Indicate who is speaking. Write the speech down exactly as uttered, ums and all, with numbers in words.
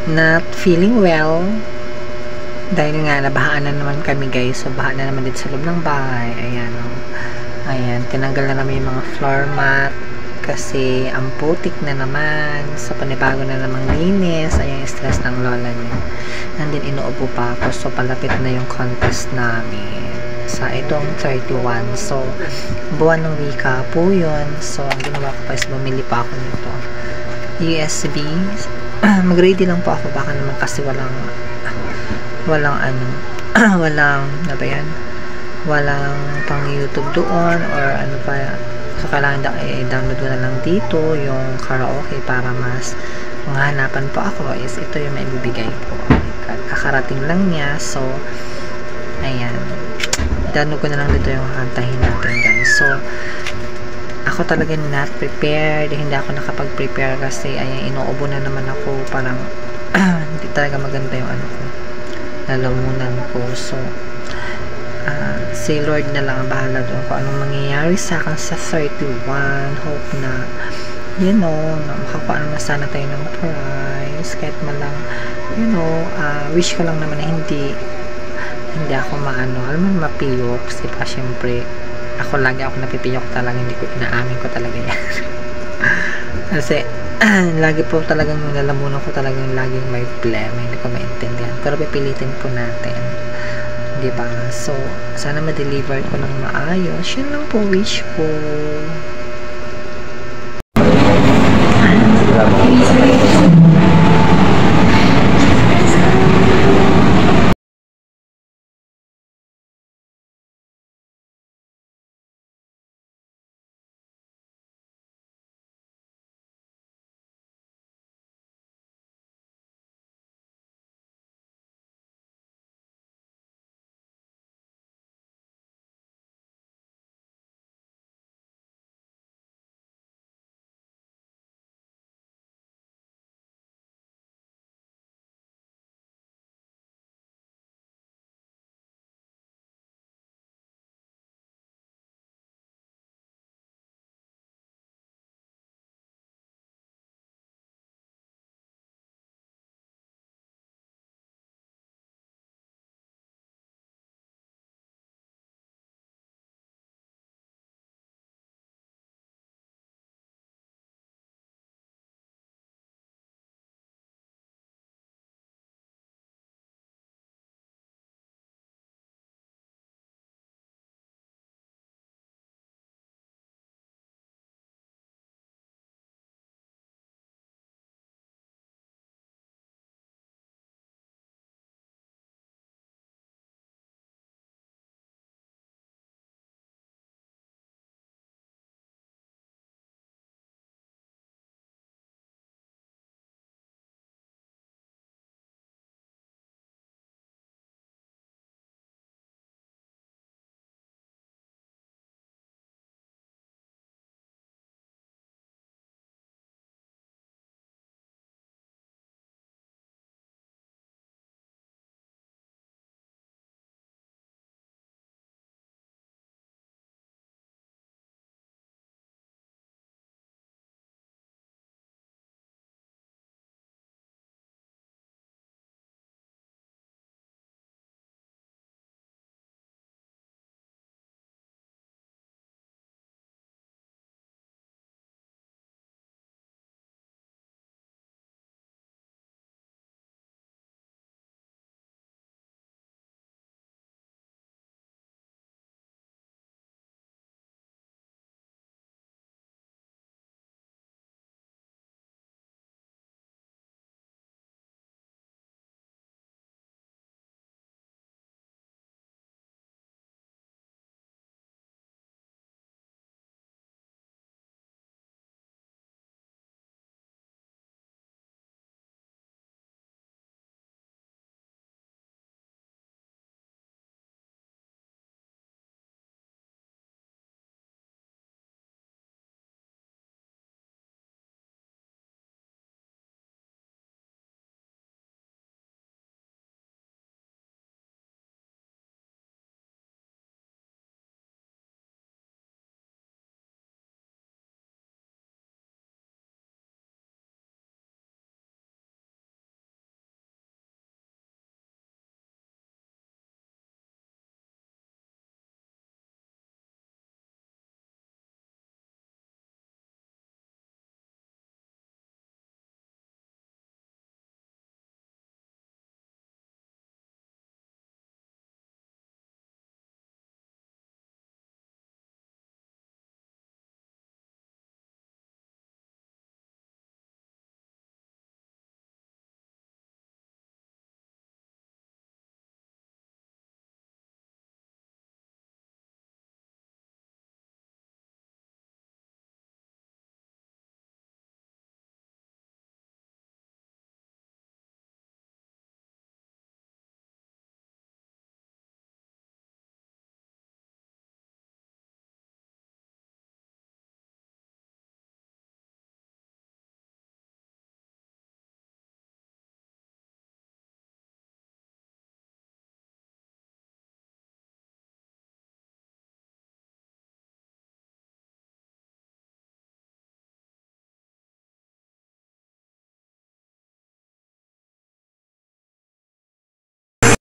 Speaker 1: not feeling well. Dahil nga, nabahaan na naman kami guys. So, baha na naman dito sa loob ng bahay. Ayan, o. Oh. Ayan, tinanggal na namin yung mga floor mat. Kasi, ang putik na naman. So, panibago na namang linis. Ayan, stress ng lola niya. And then, inuubo pa ako. So, palapit na yung contest namin. Sa itong thirty-one. So, buwan ng wika po yun. So, ang ginawa ko pa is bumili pa ako nito. U S B. Mag-ready lang po ako. Baka naman kasi walang walang ano, walang, ano ba yan? Walang pang YouTube doon or ano pa. So, kailangan da, i-download ko na lang dito yung karaoke para mas manghanapan po ako is ito yung may bibigay po. Kakarating lang niya. So, ayan. I-download ko na lang dito yung kantahin natin guys. So, ako talaga not prepared. Hindi ako nakapag-prepare kasi ayan, inuubo na naman ako. Parang hindi talaga maganda yung ano ko. Lalamunan ko. So, uh, si Lord na lang ang bahala doon kung anong mangyayari sa akin sa thirty-one. Hope na, you know, na makakuha naman sana tayo ng prize. Kahit malang, you know, uh, wish ko lang naman na hindi hindi ako maano, alam mo, mapiyok. Kasi pa, syempre, ako lagi ako napipiyok talaga. Hindi ko, inaamin ko talaga yan. Kasi, lagi po talagang nalalamunan ko talagang laging may problema, hindi ko maintindihan, pero pipilitin po natin, diba? So, sana ma-deliver ko ng maayos. Yun lang po wish ko.